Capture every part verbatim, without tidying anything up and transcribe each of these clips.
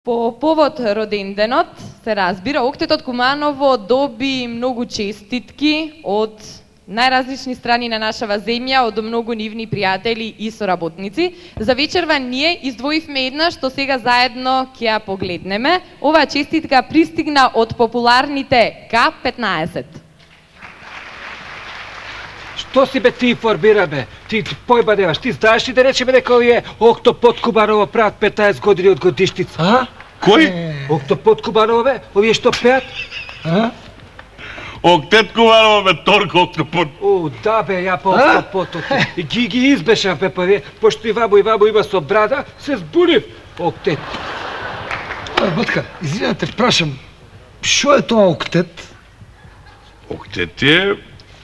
По повод роденденот, се разбира, Октетот Куманово доби многу честитки од најразлични страни на нашава земја, од многу нивни пријатели и соработници. За вечерва ние издвоивме една што сега заедно ќе ја погледнеме. Оваа честитка пристигна од популарните К петнаесет. Што си бе ти информира бе? Ти појбадеваш, ти знаеш ли да речеме дека овие Октопод Кубаново прават петнаесет години од годишница? А? Кој? Октопод Кубаново бе, овие што пеат? А? Октет Кубаново бе, Торко Октопод. О, да бе, ја по Октоподот. И ги ги избешав бе па вие, пошто и вабо и вабо има со брада, се збунив. Октет. Батка, извинете, прашам, шо е тоа октет? Октет е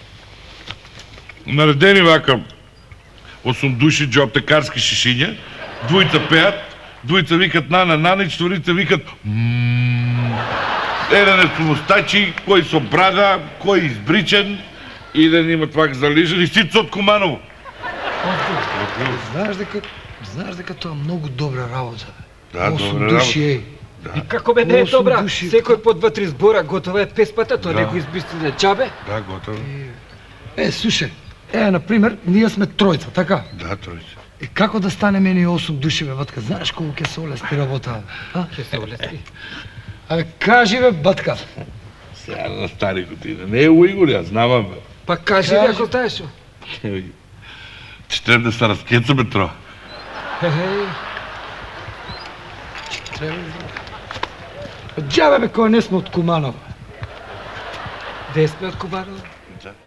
наредени вака осум души џоаптекарски шишиња, двојца пеат, двојца викат на на на и четворица викат мм. Еден е со мустачи, кој со брада, кој избричен, еден има твак залижен и сите од Куманово. Знаеш дека знаеш дека тоа многу добра работа. Да, осум добра души, работа. еј. И како бе не е осум добра, души. секој по два-три збора готова е песпата, тоа Да. некој измисли на џабе. Да, готово. Е, слушај, е, например, ние сме тројца, така? Да, тројца. И како да станеме ние осум души, бе, батка? Знаеш колку ќе се олести работа, а? Ќе се олести. Абе, кажи, бе, батка. Сега на стари години. Не е уигур, ја знавам бе. Па кажи ви ако знаеш. Че треба да се разкецаме тро. Хе-хе. Треба да... Џабе, бе, кој не сме од Куманово. Де сме од Кубаново?